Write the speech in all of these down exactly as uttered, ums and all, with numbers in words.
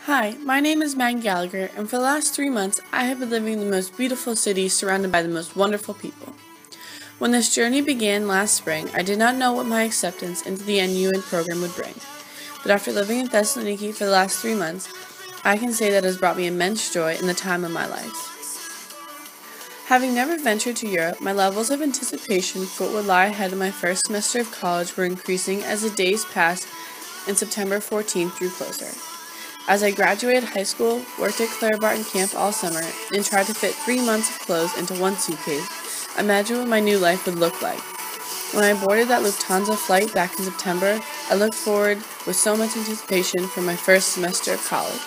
Hi, my name is Maggie Gallagher, and for the last three months, I have been living in the most beautiful city surrounded by the most wonderful people. When this journey began last spring, I did not know what my acceptance into the NUin program would bring. But after living in Thessaloniki for the last three months, I can say that it has brought me immense joy in the time of my life. Having never ventured to Europe, my levels of anticipation for what would lie ahead in my first semester of college were increasing as the days passed and September fourteenth drew closer. As I graduated high school, worked at Claire Camp all summer, and tried to fit three months of clothes into one suitcase, imagine what my new life would look like. When I boarded that Lufthansa flight back in September, I looked forward with so much anticipation for my first semester of college.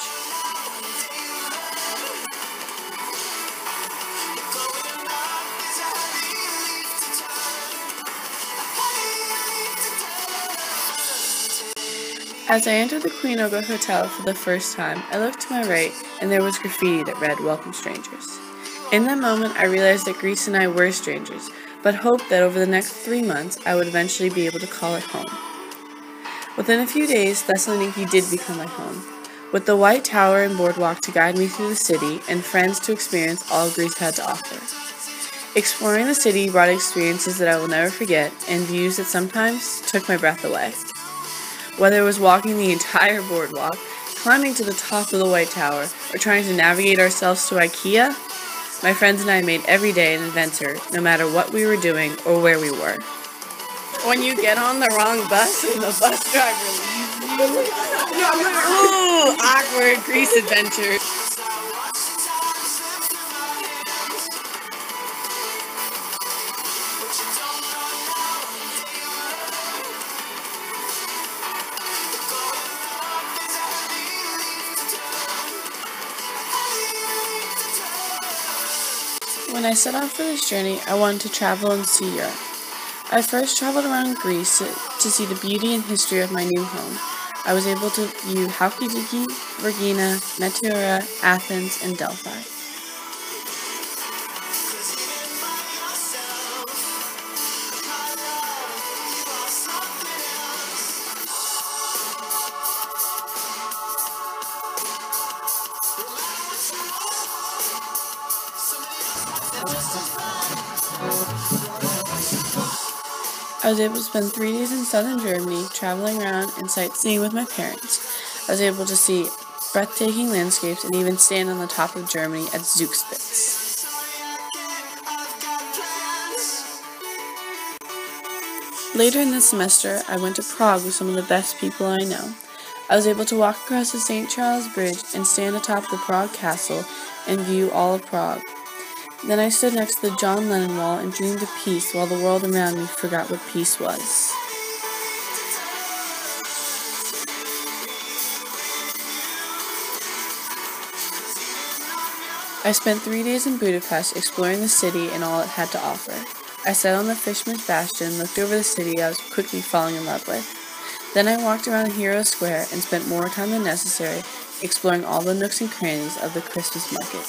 As I entered the Queen Olga Hotel for the first time, I looked to my right, and there was graffiti that read, "Welcome Strangers." In that moment, I realized that Greece and I were strangers, but hoped that over the next three months, I would eventually be able to call it home. Within a few days, Thessaloniki did become my home, with the White Tower and boardwalk to guide me through the city, and friends to experience all Greece had to offer. Exploring the city brought experiences that I will never forget, and views that sometimes took my breath away. Whether it was walking the entire boardwalk, climbing to the top of the White Tower, or trying to navigate ourselves to IKEA, my friends and I made every day an adventure, no matter what we were doing or where we were. When you get on the wrong bus and the bus driver leaves you, ooh, awkward Greece adventure. When I set off for this journey, I wanted to travel and see Europe. I first traveled around Greece to, to see the beauty and history of my new home. I was able to view Halkidiki, Vergina, Meteora, Athens, and Delphi. I was able to spend three days in southern Germany, traveling around and sightseeing with my parents. I was able to see breathtaking landscapes and even stand on the top of Germany at Zugspitze. Later in the semester, I went to Prague with some of the best people I know. I was able to walk across the Saint Charles Bridge and stand atop the Prague Castle and view all of Prague. Then I stood next to the John Lennon wall and dreamed of peace while the world around me forgot what peace was. I spent three days in Budapest exploring the city and all it had to offer. I sat on the Fisherman's Bastion, looked over the city I was quickly falling in love with. Then I walked around Hero Square and spent more time than necessary exploring all the nooks and crannies of the Christmas market.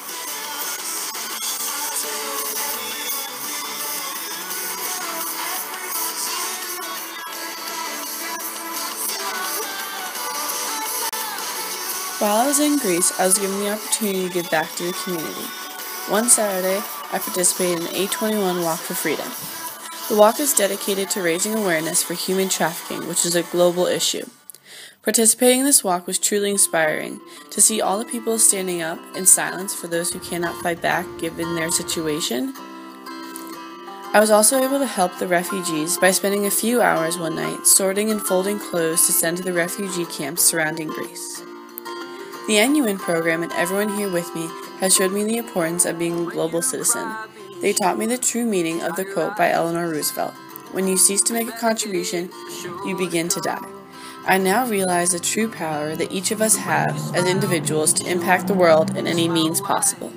While I was in Greece, I was given the opportunity to give back to the community. One Saturday, I participated in the A twenty-one Walk for Freedom. The walk is dedicated to raising awareness for human trafficking, which is a global issue. Participating in this walk was truly inspiring, to see all the people standing up in silence for those who cannot fight back given their situation. I was also able to help the refugees by spending a few hours one night sorting and folding clothes to send to the refugee camps surrounding Greece. The NUin program and everyone here with me has showed me the importance of being a global citizen. They taught me the true meaning of the quote by Eleanor Roosevelt, "When you cease to make a contribution, you begin to die." I now realize the true power that each of us have as individuals to impact the world in any means possible.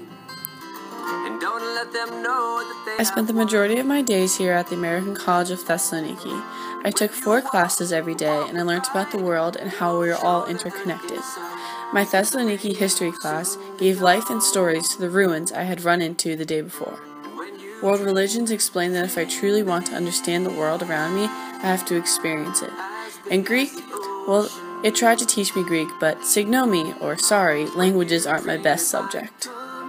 I spent the majority of my days here at the American College of Thessaloniki. I took four classes every day and I learned about the world and how we are all interconnected. My Thessaloniki history class gave life and stories to the ruins I had run into the day before. World religions explain that if I truly want to understand the world around me, I have to experience it. And Greek, well, It tried to teach me Greek, but signomi, or sorry, languages aren't my best subject.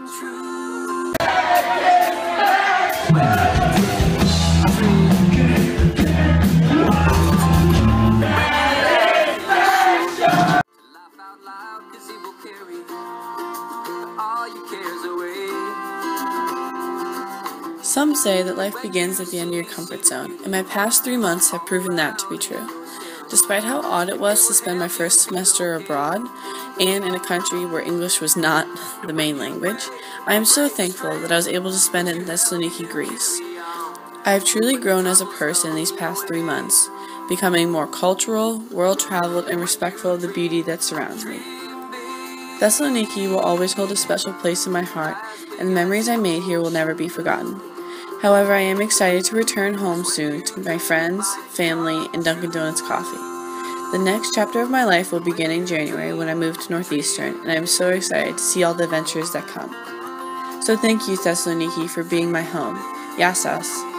Some say that life begins at the end of your comfort zone, and my past three months have proven that to be true. Despite how odd it was to spend my first semester abroad, and in a country where English was not the main language, I am so thankful that I was able to spend it in Thessaloniki, Greece. I have truly grown as a person in these past three months, becoming more cultural, world-traveled, and respectful of the beauty that surrounds me. Thessaloniki will always hold a special place in my heart, and the memories I made here will never be forgotten. However, I am excited to return home soon to my friends, family, and Dunkin' Donuts coffee. The next chapter of my life will begin in January when I move to Northeastern, and I am so excited to see all the adventures that come. So thank you, Thessaloniki, for being my home. Yassas.